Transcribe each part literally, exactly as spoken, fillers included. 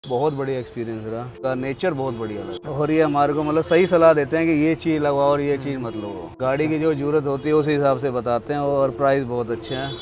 बहुत बढ़िया एक्सपीरियंस रहा, नेचर बहुत बढ़िया लगा और ये हमारे को मतलब सही सलाह देते हैं कि ये चीज़ लगाओ और ये चीज़ मत लो। गाड़ी की जो जरूरत होती है उस हिसाब से बताते हैं और प्राइस बहुत अच्छे हैं।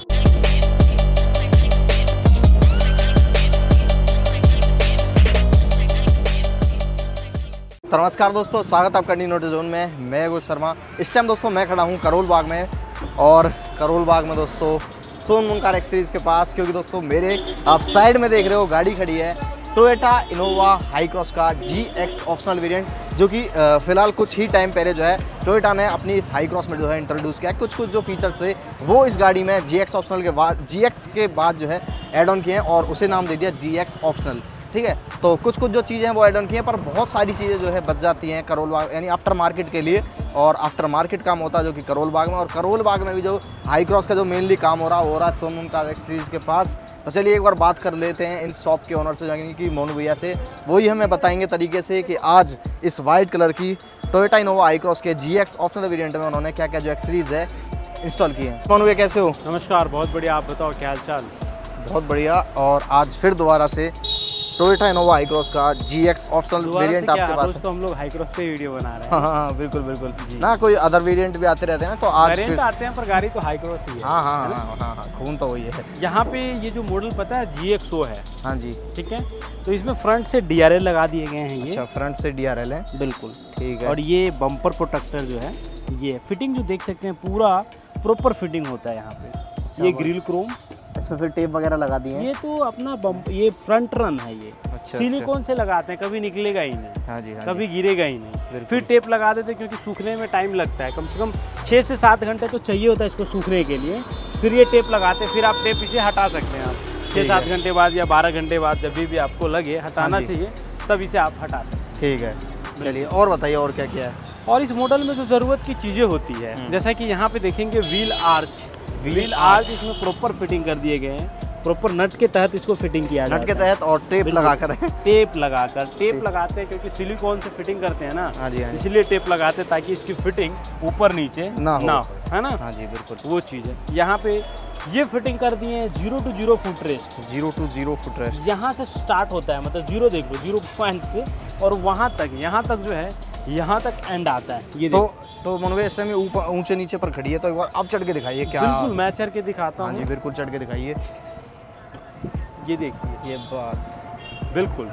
नमस्कार दोस्तों, स्वागत है आपका डी नोटिस जोन में। मैं गुरु शर्मा। इस टाइम दोस्तों मैं खड़ा हूँ करोल बाग में और करोल बाग में दोस्तों सोनमुन कार एक्सरीज के पास, क्योंकि दोस्तों मेरे आप साइड में देख रहे हो गाड़ी खड़ी है टोयोटा इनोवा हाई क्रॉस का जी एक्स ऑप्शनल वेरिएंट, जो कि फिलहाल कुछ ही टाइम पहले जो है टोयोटा ने अपनी इस हाई क्रॉस में जो है इंट्रोड्यूस किया। कुछ कुछ जो फीचर्स थे वो इस गाड़ी में जी एक्स ऑप्शनल के बाद जी एक्स के बाद जो है ऐड ऑन किए हैं और उसे नाम दे दिया जी एक्स ऑप्शनल। ठीक है, तो कुछ कुछ जो चीज़ें हैं वो ऐड ऑन की हैं, पर बहुत सारी चीज़ें जो है बच जाती हैं करोल बाग यानी आफ्टर मार्केट के लिए, और आफ्टर मार्केट काम होता है जो कि करोल बाग में। और करोल बाग में भी जो हाई क्रॉस का जो मेनली काम हो रहा है हो रहा है सोनमुन कार एक्सरीज के पास। तो चलिए एक बार बात कर लेते हैं इन शॉप के ओनर से, यानी कि मोनू भैया से। वही हमें बताएंगे तरीके से कि आज इस वाइट कलर की टोयोटा इनोवा हाई क्रॉस के जी एक्स ऑप्शनल वेरिएंट में उन्होंने क्या क्या जो एक्सरीज है इंस्टॉल किए हैं। मोनू भैया कैसे हो? नमस्कार, बहुत बढ़िया। आप बताओ क्या हाल चाल? बहुत बढ़िया। और आज फिर दोबारा से टोयोटा इनोवा हाई क्रॉस का जी एक्स ऑप्शनल वेरिएंट आपके पास है। तो हम लोग हाई क्रॉस पे वीडियो बना रहे हैं। हाँ हाँ बिल्कुल बिल्कुल ना, कोई अदर वेरिएंट भी आते रहते हैं ना, तो आज वेरिएंट आते हैं पर गाड़ी तो हाई क्रॉस ही है। हाँ हाँ हाँ हाँ हाँ खून तो वही है। यहाँ पे ये जो मॉडल पता है जी एक्स ओ है। हाँ जी, ठीक है, तो इसमें फ्रंट से डी आर एल लगा दिए गए हैं। ये अच्छा, फ्रंट से डी आर एल है, बिल्कुल ठीक है। और ये बम्पर प्रोटेक्टर जो है, ये फिटिंग जो देख सकते हैं पूरा प्रॉपर फिटिंग होता है यहाँ पे। ये ग्रिल क्रोम, इसमें फिर टेप वगैरह लगा दिए हैं। ये तो अपना बम्प, ये फ्रंट रन है। ये अच्छा, सिलिकॉन अच्छा। से लगाते हैं, कभी निकलेगा ही नहीं। हाँ जी, हाँ कभी जी। गिरेगा ही नहीं। फिर टेप लगा देते क्योंकि सूखने में टाइम लगता है, कम से कम छः से सात घंटे तो चाहिए होता है इसको सूखने के लिए। फिर ये टेप लगाते, फिर आप टेप इसे हटा सकते हैं। आप छः सात घंटे बाद या बारह घंटे बाद जब भी आपको लगे हटाना चाहिए तब इसे आप हटा सकते हैं। ठीक है, चलिए और बताइए और क्या क्या है। और इस मॉडल में जो ज़रूरत की चीज़ें होती है, जैसा कि यहाँ पे देखेंगे व्हील आर्च, व्हील आर्च इसमें प्रॉपर फिटिंग कर दिए गए हैं। प्रॉपर नट के तहत इसको फिटिंग किया जाता है। नट के तहत और टेप लगाकर टेप लगाकर टेप लगाते हैं क्योंकि सिलिकॉन से फिटिंग करते हैं ना। हाँ जी, हाँ जी। इसलिए टेप लगाते हैं ताकि इसकी फिटिंग ऊपर नीचे ना हो, ना हो, है ना। हाँ जी बिल्कुल, वो चीज़ है। यहाँ पे ये फिटिंग कर दिए हैं zero two zero foot rest. Zero two zero foot rest यहाँ से स्टार्ट होता है, मतलब जीरो देख लो, जीरो पॉइंट से और वहाँ तक, यहाँ तक जो है यहाँ तक एंड आता है। ये तो तो मनोवे इस समय ऊपर ऊंचे नीचे पर खड़ी है, तो एक बार आप चढ़ के दिखाइए क्या। बिल्कुल, मैं चढ़ के दिखाता हूँ। हाँ जी बिल्कुल, चढ़ के दिखाइए। ये देखिए, ये बात बिल्कुल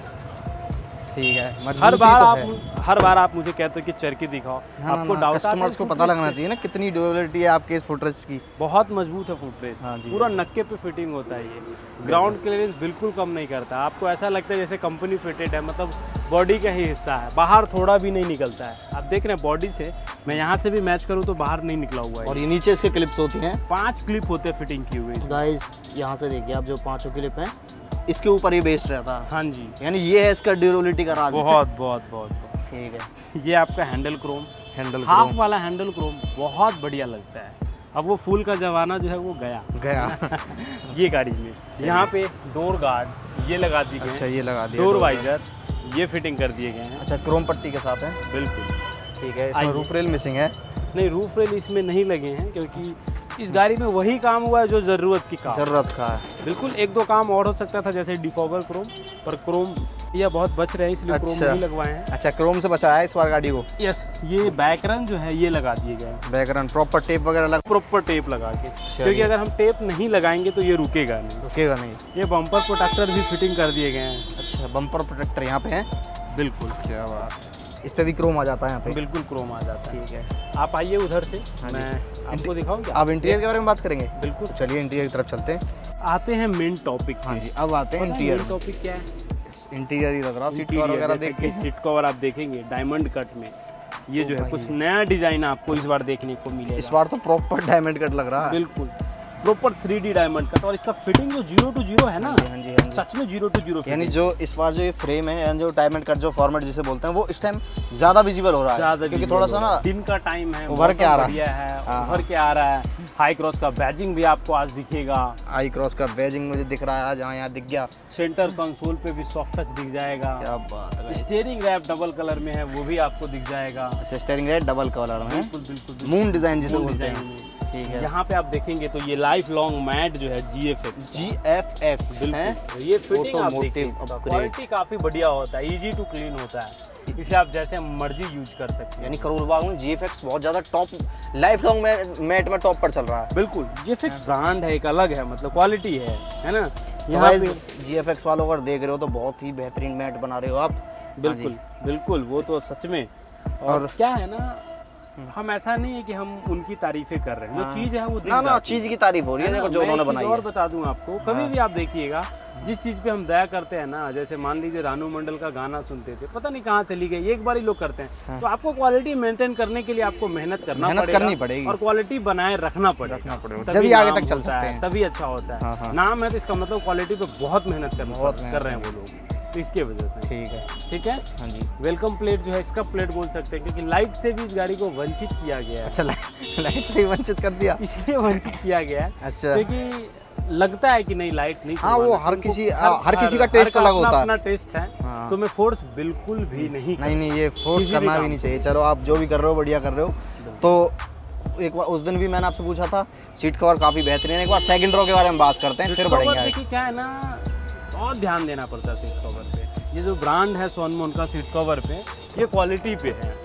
ठीक है। हर बार तो आप है। हर बार आप मुझे कहते हो कि चढ़ के दिखाओ। हाँ, आपको ना, डाउट कस्टमर्स को पता लगना चाहिए ना कितनी ड्यूरेबिलिटी है आपके इस फुटरेस्ट की। बहुत मजबूत है फुटरेस्ट। हाँ जी, पूरा नक्के पे फिटिंग होता है। ये ग्राउंड क्लियरेंस बिल्कुल कम नहीं करता। आपको ऐसा लगता है जैसे कंपनी फिटेड है, मतलब बॉडी का ही हिस्सा है, बाहर थोड़ा भी नहीं निकलता है। आप देख रहे हैं बॉडी से, मैं यहाँ से भी मैच करूँ तो बाहर नहीं निकला हुआ है। और ये नीचे इसके क्लिप्स होती हैं, पांच क्लिप होते हैं फिटिंग की हुई। गाइस यहाँ से देखिए आप, जो पांचों क्लिप हैं इसके ऊपर ये बेस्ड रहता है। हाँ जी, यानी ये है इसका ड्यूरेबिलिटी का राज। बहुत बहुत बहुत बहुत ठीक है। ये आपका हैंडल क्रोम, हैंडल हाफ वाला हैंडल क्रोम बहुत बढ़िया लगता है। अब वो फुल का जमाना जो है वो गया गया ये गाड़ी में यहाँ पे डोर गार्ड ये लगा दी गए। अच्छा, ये लगा दिया। डोर वाइजर ये फिटिंग कर दिए गए हैं। अच्छा, क्रोम पट्टी के साथ है। बिल्कुल ठीक है। इसमें रूफ रेल मिसिंग है। नहीं, रूफ रेल इसमें नहीं लगे हैं क्योंकि इस गाड़ी में वही काम हुआ है जो ज़रूरत की काम जरूरत का है। बिल्कुल, एक दो काम और हो सकता था जैसे डिफॉगर क्रोम, पर क्रोम या बहुत बच रहे हैं इसलिए क्रोम अच्छा। नहीं लगवाए हैं। अच्छा, क्रोम से बचाया है इस बार गाड़ी को। यस, ये बैकरन जो है ये लगा दिए गए हैं। बैकग्राउंड प्रॉपर टेप वगैरह लगा, प्रॉपर टेप लगा के, क्योंकि अगर हम टेप नहीं लगाएंगे तो ये रुकेगा नहीं। रुकेगा नहीं। ये बम्पर प्रोटेक्टर भी फिटिंग कर दिए गए हैं। अच्छा, बम्पर प्रोटेक्टर यहाँ पे है। बिल्कुल, क्या बात, इस पे भी क्रोम आ जाता है यहाँ पे। बिल्कुल क्रोम आ जाता है। ठीक है, आप आइए उधर से, हाँ मैं आपको दिखाऊं क्या? आप इंटीरियर के बारे में बात करेंगे। बिल्कुल, चलिए इंटीरियर की तरफ चलते हैं। आते हैं मेन टॉपिक। हाँ जी, अब आते हैं इंटीरियर। मेन टॉपिक क्या है? इंटीरियर ही लग रहा, सीट कवर वगैरह देख के। सीट कवर आप देखेंगे डायमंड कट में, ये जो है कुछ नया डिजाइन आपको इस बार देखने को मिलेगा। इस बार तो प्रॉपर डायमंड कट लग रहा है। बिल्कुल proper three D diamond cut, और इसका फिटिंग जो जीरो टू जीरो है ना, हाँ जी, हाँ जी, हाँ जी। सच में जीरो टू जीरो। यानी जो इस बार जो ये फ्रेम है, यानी जो डायमंड कट जो फॉर्मेट जिसे बोलते हैं, वो इस टाइम ज्यादा विजिबल हो रहा है क्योंकि थोड़ा सा ना दिन का टाइम है, उभर के आ रहा है, उभर के आ रहा है। हाई क्रॉस का बैजिंग भी आपको आज दिखेगा। हाई क्रॉस का बैजिंग मुझे दिख रहा है आज, यहाँ दिख गया। सेंटर कंसोल पे भी सॉफ्ट टच दिख जाएगा। क्या बात है। स्टीयरिंग रैप डबल कलर में है, वो भी आपको दिख जाएगा। अच्छा, स्टीयरिंग रैप डबल कलर में है। बिल्कुल बिल्कुल, मून डिजाइन जिसे बोलते हैं। ठीक है। यहाँ पे आप देखेंगे तो ये लाइफ लॉन्ग मैट जो है G F X G F X है, ये फिटिंग आप Automotive देखिए, इसका upgrade। क्वालिटी काफी बढ़िया होता है, इजी टू क्लीन होता है, इसे आप जैसे मर्जी यूज कर सकते हैं। यानी करोल बाग में जी एफ एक्स बहुत ज्यादा टॉप लाइफ लॉन्ग मैट में टॉप पर चल रहा है। बिल्कुल, जी एफ एक्स ब्रांड है, एक अलग है, मतलब क्वालिटी है है ना। यहाँ पे जी एफ एक्स वालों अगर देख रहे हो तो बहुत ही बेहतरीन मैट बना रहे हो आप। बिल्कुल बिल्कुल, वो तो सच में। और, और क्या है ना, हम ऐसा नहीं है कि हम उनकी तारीफें कर रहे हैं, जो चीज है वो दिख ना ना जाती है। चीज की तारीफ हो रही है, देखो जो उन्होंने बनाई है। और बता दूं आपको, कभी भी आप देखिएगा जिस चीज पे हम दया करते हैं ना, जैसे मान लीजिए रानू मंडल का गाना सुनते थे, पता नहीं कहाँ चली गई, एक बार ही लोग करते हैं, तो आपको क्वालिटी मेंटेन करने के लिए आपको मेहनत करना मेहनत पड़ेगा, करनी पड़ेगी और क्वालिटी बनाए रखना पड़ेगा, रखना पड़ेगा, तभी जब आगे नाम तक चल होता है, सकते हैं, तभी अच्छा होता है। हाँ, हाँ। नाम है तो इसका मतलब क्वालिटी पे बहुत मेहनत करना बहुत कर रहे हैं वो लोग, तो इसके वजह से। ठीक है ठीक है। हाँ जी। वेलकम प्लेट जो है, इसका प्लेट बोल सकते हैं, क्योंकि लाइट से भी इस गाड़ी को वंचित किया गया है। अच्छा, लाइट से ही वंचित कर दिया, इसलिए वंचित किया गया है। अच्छा, क्योंकि लगता है कि नहीं लाइट नहीं, हाँ, वो हर किसी हर किसी का टेस्ट अलग होता है, अपना टेस्ट है, हाँ। तो मैं फोर्स बिल्कुल भी नहीं नहीं नहीं ये फोर्स करना भी नहीं चाहिए। चलो आप जो भी कर रहे हो बढ़िया कर रहे हो। तो एक बार उस दिन भी मैंने आपसे पूछा था, सीट कवर काफी बेहतरीन है। एक बार सेकंड रो के बारे में बात करते हैं, फिर बढ़ेंगे। देखिए क्या है ना, बहुत ध्यान देना पड़ता है सीट कवर पे। ये जो ब्रांड है सोनमोन का सीट कवर पे, ये क्वालिटी पे है।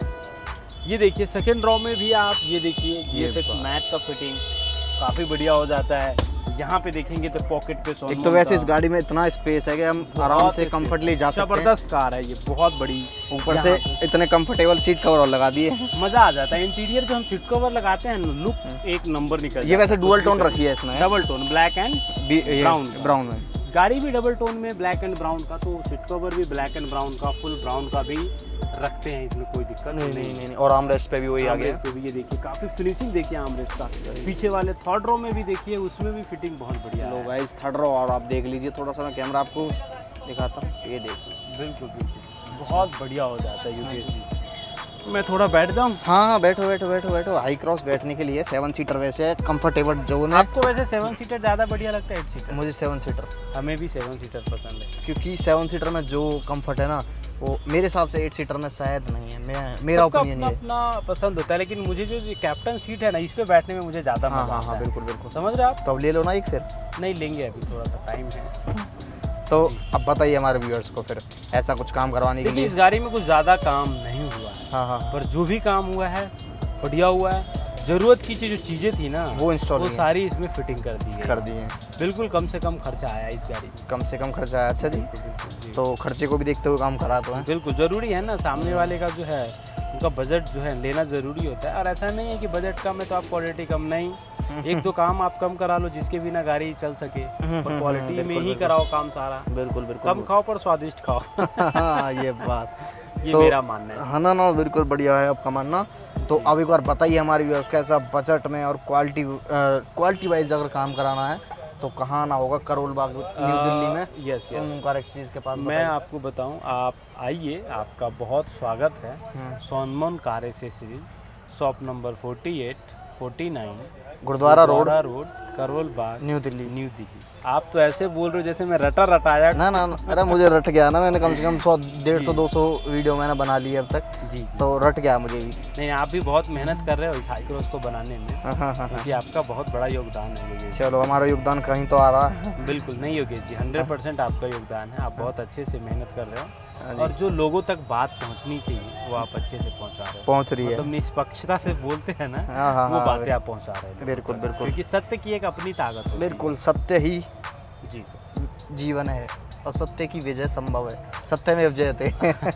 ये देखिए सेकंड रो में भी आप ये देखिए जी एफ एक्स मैट का फिटिंग काफी बढ़िया हो जाता है। यहाँ पे देखेंगे तो पॉकेट पे सोनमोन एक तो वैसे इस गाड़ी में इतना स्पेस है कि हम आराम से कंफर्टेबली जा सकते हैं। जबरदस्त कार है ये, बहुत बड़ी। ऊपर से इतने कंफर्टेबल सीट कवर और लगा दिए, मजा आ जाता है। इंटीरियर जो हम सीट कवर लगाते हैं, लुक एक नंबर निकल। ये वैसे डुअल टोन रखी है इसमें, double tone black and brown brown में। गाड़ी भी डबल टोन में ब्लैक एंड ब्राउन का, तो सीट कवर भी ब्लैक एंड ब्राउन का, फुल ब्राउन का भी रखते हैं, इसमें कोई दिक्कत नहीं नहीं नहीं। और आर्मरेस्ट पे भी वही आ गया। पे भी ये देखिए काफी फिनिशिंग देखिए आर्मरेस्ट का। पीछे वाले थर्ड रो में भी देखिए, उसमें भी फिटिंग बहुत बढ़िया है। लो गाइस थर्ड रो और आप देख लीजिए, थोड़ा सा मैं कैमरा आपको दिखाता हूँ, ये देखिए। बिल्कुल बिल्कुल बहुत बढ़िया हो जाता है यूपीएससी। मैं थोड़ा बैठ जाऊँ? हाँ हाँ बैठो बैठो बैठो बैठो। हाई क्रॉस बैठने के लिए सेवन सीटर वैसे कंफर्टेबल जोन है। आपको वैसे सेवन सीटर ज़्यादा बढ़िया लगता है एट सीटर? मुझे सेवन सीटर, हमें भी सेवन सीटर पसंद है, क्योंकि सेवन सीटर में जो कंफर्ट है ना, वो मेरे हिसाब से एट सीटर में शायद नहीं है। मैं मेरा ओपिनियन ये अपना पसंद होता है, लेकिन मुझे जो कैप्टन सीट है ना, इस पे बैठने में मुझे ज़्यादा हाँ मजा हाँ आता हाँ है। बिल्कुल बिल्कुल। समझ रहे हो आप? तो अब ले लो ना एक फिर। नहीं लेंगे, अभी थोड़ा सा टाइम है। तो अब बताइए हमारे व्यूअर्स को फिर ऐसा कुछ काम करवाने के लिए। इस गाड़ी में कुछ ज़्यादा काम नहीं हुआ है, हाँ हाँ, पर जो भी काम हुआ है बढ़िया हुआ है। ज़रूरत की जो चीज़ें थी ना, वो इंस्टॉल वो सारी इसमें फिटिंग कर दी है कर दिए। बिल्कुल कम से कम खर्चा आया इस गाड़ी में, कम से कम खर्चा है। अच्छा जी, जी। तो खर्चे को भी देखते हुए काम करा तो है। बिल्कुल ज़रूरी है ना, सामने वाले का जो है उनका बजट जो है लेना ज़रूरी होता है। और ऐसा नहीं है कि बजट कम है तो आप क्वालिटी कम, नहीं। एक दो काम आप कम करा लो जिसके बिना गाड़ी चल सके, पर क्वालिटी में ही कराओ काम सारा। बिल्कुल बिल्कुल। कम खाओ पर स्वादिष्ट खाओ। हाँ ये बात, ये तो मेरा मानना है। हाँ ना ना बिल्कुल बढ़िया है आपका मानना। तो अब एक बार बताइए हमारे व्यूअर्स कैसा बजट में और क्वालिटी क्वालिटी वाइज अगर काम कराना है तो कहाँ ना होगा? करोल बाग न्यू दिल्ली में, यस यस ओमकार एक्सचेंज के पास। मैं आपको बताऊं, आप आइए, आपका बहुत स्वागत है Sonmon car accessories, shop number forty eight forty nine Gurudwara road road Karol Bagh new Delhi. New Delhi. आप तो ऐसे बोल रहे हो जैसे मैं रटा रटाया। ना ना ना, अरे मुझे रट गया ना, मैंने कम से कम सौ डेढ़ सौ दो सौ वीडियो मैंने बना ली है अब तक, जी जी। तो रट गया मुझे भी। नहीं, आप भी बहुत मेहनत कर रहे हो इस हाई क्रॉस को बनाने में, हाँ हाँ हाँ, क्योंकि आपका बहुत बड़ा योगदान है योगेश। चलो हमारा योगदान कहीं तो आ रहा है। बिल्कुल नहीं योगेश जी, हंड्रेड परसेंट आपका योगदान है। आप बहुत अच्छे से मेहनत कर रहे हो, हाँ जी। और जो लोगों तक बात पहुंचनी चाहिए वो आप अच्छे से पहुंचा रहे हो। पहुंच रही है, मतलब निष्पक्षता से बोलते हैं ना, हाँ हाँ वो हाँ, बातें आप पहुंचा रहे हो। बिल्कुल बिल्कुल। क्योंकि सत्य की एक अपनी ताकत होती है। बिल्कुल, सत्य ही जी जीवन है और सत्य की विजय संभव है, सत्य में जयते।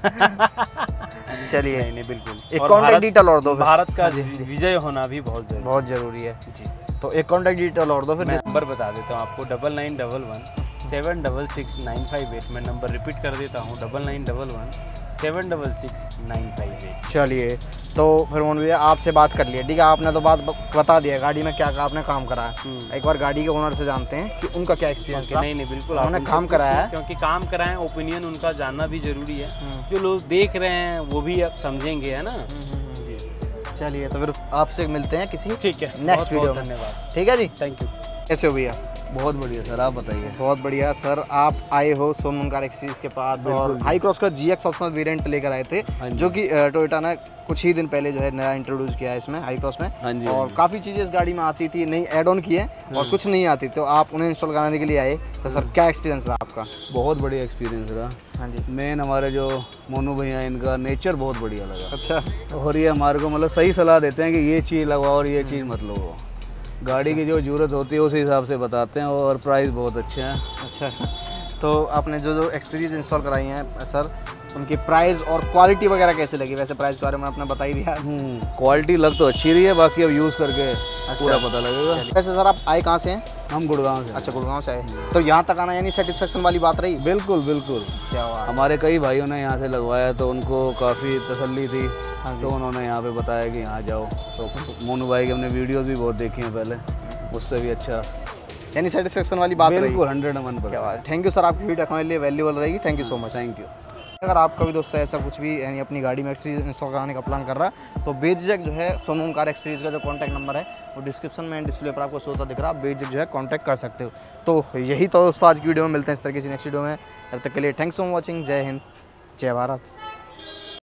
चलिए नहीं नहीं बिल्कुल। एक और कॉन्टैक्ट भारत- डिटेल और दो फिर। भारत का हाँ जी, जी। विजय होना भी बहुत जरूरी बहुत जरूरी है। जी। तो एक कॉन्टैक्ट डिटेल और दो फिर। मैं नंबर बता देता हूँ आपको, double nine double one seven double six nine five eight. मैं नंबर रिपीट कर देता हूँ, double nine double one seven double six nine five eight. चलिए तो फिर मोहन भैया आपसे बात कर लिया, ठीक है, आपने तो बात बता दिया गाड़ी में क्या क्या आपने काम करा है। एक बार गाड़ी के ओनर से जानते हैं कि उनका क्या एक्सपीरियंस था। नहीं नहीं बिल्कुल, उन्होंने आप काम कराया है, क्योंकि काम कराएं, ओपिनियन उनका जानना भी जरूरी है। जो लोग देख रहे हैं वो भी अब समझेंगे, है ना। चलिए तो फिर आपसे मिलते हैं किसी ठीक है, नेक्स्ट वीडियो में। धन्यवाद। ठीक है जी, थैंक यू। कैसे हो भैया? बहुत बढ़िया सर, आप बताइए। बहुत बढ़िया सर, आप आए हो सोनमुन कार एक्सचेंज के पास और हाई क्रॉस का जी एक्स ऑप्शनल वेरिएंट लेकर आए थे, जो कि टोयोटा ने कुछ ही दिन पहले जो है नया इंट्रोड्यूस किया है इसमें हाई क्रॉस में। हाँ जी, और काफ़ी चीज़ें इस गाड़ी में आती थी, नई एड ऑन की है और कुछ नहीं आती, तो आप उन्हें इंस्टॉल कराने के लिए आए। तो सर क्या एक्सपीरियंस रहा आपका? बहुत बढ़िया एक्सपीरियंस रहा। हाँ जी। मेन हमारे जो मोनू भैया, इनका नेचर बहुत बढ़िया लगा। अच्छा। और ये हमारे को मतलब सही सलाह देते हैं कि ये चीज़ लगवाओ और ये चीज़ मत लो। गाड़ी की जो ज़रूरत होती है उस हिसाब से बताते हैं और प्राइस बहुत अच्छे हैं। अच्छा, तो आपने जो जो एक्सपीरियंस इंस्टॉल कराई हैं सर, उनकी प्राइस और क्वालिटी वगैरह कैसे लगी? वैसे प्राइस के बारे में आपने बता ही दिया। क्वालिटी लग तो अच्छी रही है, बाकी अब यूज़ करके पूरा पता लगेगा। वैसे सर आप आए कहाँ से हैं? हम गुड़गांव से। अच्छा, गुड़गांव से आए, तो यहाँ तक आना यानी सेटिस्फेक्शन वाली बात रही? बिल्कुल बिल्कुल। क्या हुआ? हमारे कई भाइयों ने यहाँ से लगवाया तो उनको काफ़ी तसल्ली थी। हाँ जी। तो उन्होंने यहाँ पे बताया कि यहाँ जाओ। तो मोनू भाई के हमने वीडियोस भी बहुत देखी हैं पहले, उससे भी अच्छा, यानी सेटिस्फेक्शन वाली बात रही? बिल्कुल हंड्रेड वन पर। क्या बात, थैंक यू सर, आपकी वीडियो हमारे लिए वैल्यूबल रहेगी। Thank you so much. Thank you. अगर आपका भी दोस्तों ऐसा कुछ भी यानी अपनी गाड़ी में एक्सटीरियर इंस्टॉल कराने का प्लान कर रहा है, तो बेझिझक जो है सोनमुन कार एक्सटीरियर का जो कॉन्टैक्ट नंबर है वो डिस्क्रिप्शन में डिस्प्ले पर आपको शो होता दिख रहा है, आप बेझिझक जो है कॉन्टैक्ट कर सकते हो। तो यही तो दोस्तों आज की वीडियो में, मिलते हैं इस तरह की नेक्स्ट वीडियो में। तब तक के लिए थैंक्स फॉर वॉचिंग। जय हिंद, जय भारत।